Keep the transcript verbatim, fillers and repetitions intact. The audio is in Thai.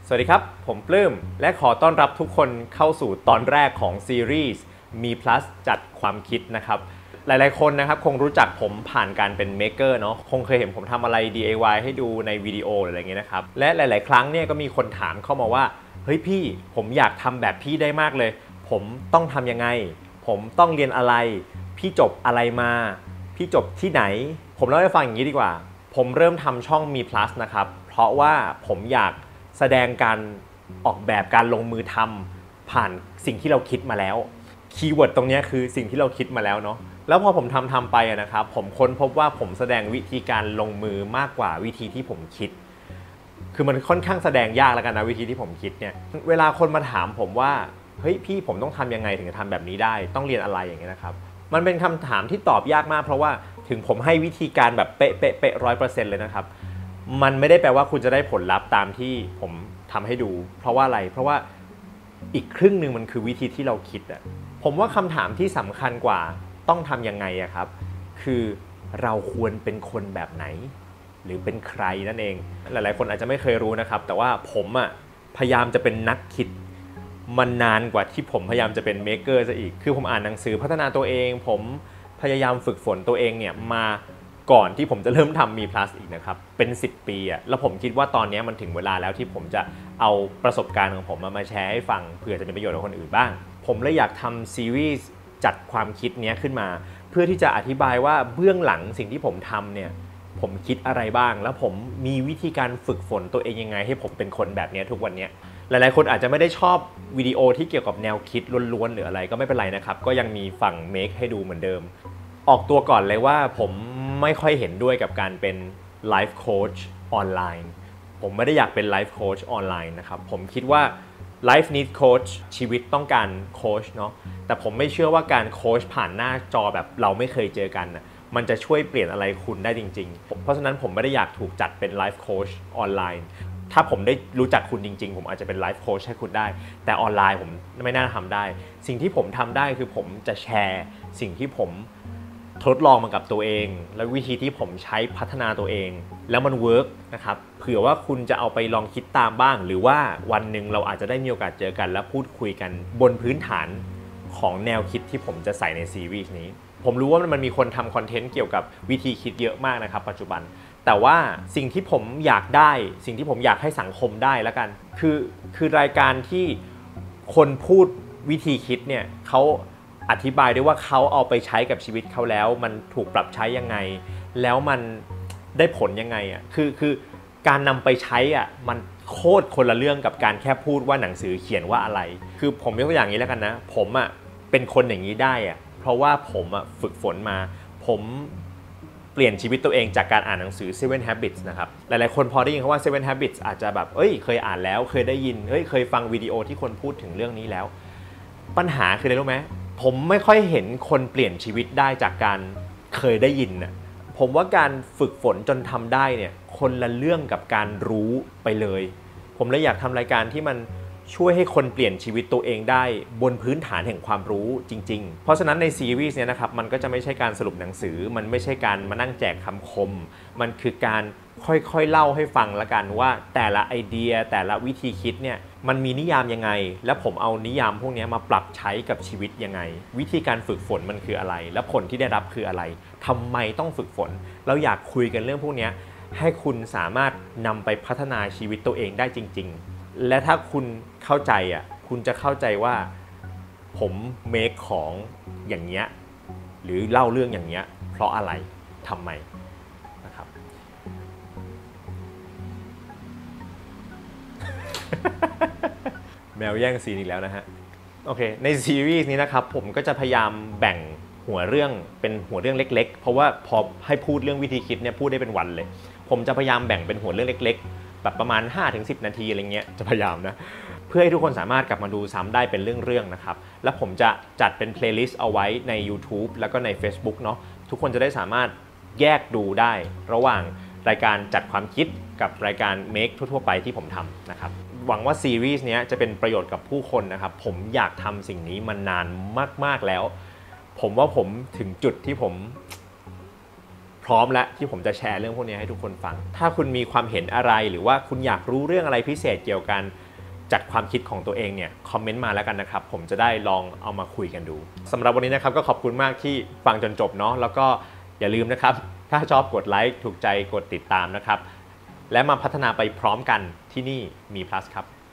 สวัสดีครับผมปลื้มและขอต้อนรับทุกคนเข้าสู่ตอนแรกของซีรีส์มี plus จัดความคิดนะครับหลายๆคนนะครับคงรู้จักผมผ่านการเป็นเมคเกอร์เนาะคงเคยเห็นผมทำอะไร ดี ไอ วาย ให้ดูในวิดีโออะไรอย่างเงี้ยนะครับและหลายๆครั้งเนี่ยก็มีคนถามเข้ามาว่าเฮ้ยพี่ผมอยากทำแบบพี่ได้มากเลยผมต้องทำยังไงผมต้องเรียนอะไรพี่จบอะไรมาพี่จบที่ไหนผมเล่าให้ฟังอย่างนี้ดีกว่าผมเริ่มทำช่องมี plus นะครับเพราะว่าผมอยากแสดงการออกแบบการลงมือทำผ่านสิ่งที่เราคิดมาแล้วคีย์เวิร์ดตรงนี้คือสิ่งที่เราคิดมาแล้วเนาะแล้วพอผมทำทำไปนะครับผมค้นพบว่าผมแสดงวิธีการลงมือมากกว่าวิธีที่ผมคิดคือมันค่อนข้างแสดงยากแล้วกันนะวิธีที่ผมคิดเนี่ยเวลาคนมาถามผมว่าเฮ้ยพี่ผมต้องทำยังไงถึงจะทำแบบนี้ได้ต้องเรียนอะไรอย่างเงี้ยนะครับมันเป็นคำถามที่ตอบยากมากเพราะว่าถึงผมให้วิธีการแบบเป๊ะเป๊ะเป๊ะร้อยเปอร์เซ็นต์เลยนะครับมันไม่ได้แปลว่าคุณจะได้ผลลัพธ์ตามที่ผมทำให้ดูเพราะว่าอะไรเพราะว่าอีกครึ่งหนึ่งมันคือวิธีที่เราคิดอะผมว่าคำถามที่สำคัญกว่าต้องทำยังไงอะครับคือเราควรเป็นคนแบบไหนหรือเป็นใครนั่นเองหลายๆคนอาจจะไม่เคยรู้นะครับแต่ว่าผมอะพยายามจะเป็นนักคิดมันนานกว่าที่ผมพยายามจะเป็นเมคเกอร์ซะอีกคือผมอ่านหนังสือพัฒนาตัวเองผมพยายามฝึกฝนตัวเองเนี่ยมาก่อนที่ผมจะเริ่มทำมี plus อีกนะครับเป็นสิบปีอะแล้วผมคิดว่าตอนนี้มันถึงเวลาแล้วที่ผมจะเอาประสบการณ์ของผมมามาแชร์ให้ฟังเผื่อจะเป็นประโยชน์กับคนอื่นบ้างผมเลยอยากทำซีรีส์จัดความคิดนี้ขึ้นมาเพื่อที่จะอธิบายว่าเบื้องหลังสิ่งที่ผมทำเนี่ยผมคิดอะไรบ้างแล้วผมมีวิธีการฝึกฝนตัวเองยังไงให้ผมเป็นคนแบบนี้ทุกวันนี้หลายๆคนอาจจะไม่ได้ชอบวิดีโอที่เกี่ยวกับแนวคิดล้วนๆหรืออะไรก็ไม่เป็นไรนะครับก็ยังมีฝั่ง make ให้ดูเหมือนเดิมออกตัวก่อนเลยว่าผมไม่ค่อยเห็นด้วยกับการเป็น life coach ออนไลน์ผมไม่ได้อยากเป็น life coach ออนไลน์นะครับผมคิดว่า life need coach ชีวิตต้องการโค้ชเนาะแต่ผมไม่เชื่อว่าการโค้ชผ่านหน้าจอแบบเราไม่เคยเจอกันนะมันจะช่วยเปลี่ยนอะไรคุณได้จริงๆเพราะฉะนั้นผมไม่ได้อยากถูกจัดเป็น life coach ออนไลน์ถ้าผมได้รู้จักคุณจริงๆผมอาจจะเป็น life coach ให้คุณได้แต่ออนไลน์ผมไม่น่าทำได้สิ่งที่ผมทำได้คือผมจะแชร์สิ่งที่ผมทดลองมากับตัวเองและวิธีที่ผมใช้พัฒนาตัวเองแล้วมันเวิร์กนะครับเผื่อว่าคุณจะเอาไปลองคิดตามบ้างหรือว่าวันหนึ่งเราอาจจะได้มีโอกาสเจอกันและพูดคุยกันบนพื้นฐานของแนวคิดที่ผมจะใส่ในซีรีส์นี้ผมรู้ว่ามันมีคนทำคอนเทนต์เกี่ยวกับวิธีคิดเยอะมากนะครับปัจจุบันแต่ว่าสิ่งที่ผมอยากได้สิ่งที่ผมอยากให้สังคมได้แล้วกันคือคือรายการที่คนพูดวิธีคิดเนี่ยเขาอธิบายด้วยว่าเขาเอาไปใช้กับชีวิตเขาแล้วมันถูกปรับใช้ยังไงแล้วมันได้ผลยังไงอ่ะคือคือการนำไปใช้อ่ะมันโคตรคนละเรื่องกับการแค่พูดว่าหนังสือเขียนว่าอะไรคือผมยกตัวอย่างนี้แล้วกันนะผมอ่ะเป็นคนอย่างนี้ได้อ่ะเพราะว่าผมอ่ะฝึกฝนมาผมเปลี่ยนชีวิตตัวเองจากการอ่านหนังสือ seven habits นะครับหลายๆคนพอได้ยินคำว่า seven habits อาจจะแบบเอ้ยเคยอ่านแล้วเคยได้ยินเฮ้ยเคยฟังวิดีโอที่คนพูดถึงเรื่องนี้แล้วปัญหาคืออะไรรู้ไหมผมไม่ค่อยเห็นคนเปลี่ยนชีวิตได้จากการเคยได้ยินนะผมว่าการฝึกฝนจนทำได้เนี่ยคนละเรื่องกับการรู้ไปเลยผมเลยอยากทำรายการที่มันช่วยให้คนเปลี่ยนชีวิตตัวเองได้บนพื้นฐานแห่งความรู้จริงๆเพราะฉะนั้นในซีรีส์เนี่ยนะครับมันก็จะไม่ใช่การสรุปหนังสือมันไม่ใช่การมานั่งแจกคำคมมันคือการค่อยๆเล่าให้ฟังละกันว่าแต่ละไอเดียแต่ละวิธีคิดเนี่ยมันมีนิยามยังไงและผมเอานิยามพวกนี้มาปรับใช้กับชีวิตยังไงวิธีการฝึกฝนมันคืออะไรและผลที่ได้รับคืออะไรทำไมต้องฝึกฝนเราอยากคุยกันเรื่องพวกนี้ให้คุณสามารถนำไปพัฒนาชีวิตตัวเองได้จริงๆและถ้าคุณเข้าใจอ่ะคุณจะเข้าใจว่าผมเมคของอย่างเงี้ยหรือเล่าเรื่องอย่างเงี้ยเพราะอะไรทำไมนะครับ แมวแย่งซีนอีกแล้วนะฮะโอเคในซีรีส์นี้นะครับผมก็จะพยายามแบ่งหัวเรื่องเป็นหัวเรื่องเล็กๆเพราะว่าพอให้พูดเรื่องวิธีคิดเนี่ยพูดได้เป็นวันเลยผมจะพยายามแบ่งเป็นหัวเรื่องเล็กๆแบบประมาณ ห้าถึงสิบ นาทีอะไรเงี้ยจะพยายามนะเพื่อให้ทุกคนสามารถกลับมาดูซ้ำได้เป็นเรื่องๆนะครับแล้วผมจะจัดเป็นเพลย์ลิสต์เอาไว้ใน YouTube แล้วก็ใน Facebook เนาะทุกคนจะได้สามารถแยกดูได้ระหว่างรายการจัดความคิดกับรายการ Make ทั่วๆไปที่ผมทำนะครับหวังว่าซีรีส์นี้จะเป็นประโยชน์กับผู้คนนะครับผมอยากทำสิ่งนี้มานานมากๆแล้วผมว่าผมถึงจุดที่ผมพพร้อมแล้วที่ผมจะแชร์เรื่องพวกนี้ให้ทุกคนฟังถ้าคุณมีความเห็นอะไรหรือว่าคุณอยากรู้เรื่องอะไรพิเศษเกี่ยวกันจัดความคิดของตัวเองเนี่ยคอมเมนต์มาแล้วกันนะครับผมจะได้ลองเอามาคุยกันดูสำหรับวันนี้นะครับก็ขอบคุณมากที่ฟังจนจบเนาะแล้วก็อย่าลืมนะครับถ้าชอบกดไลค์ถูกใจกดติดตามนะครับและมาพัฒนาไปพร้อมกันที่นี่มี plus ครับ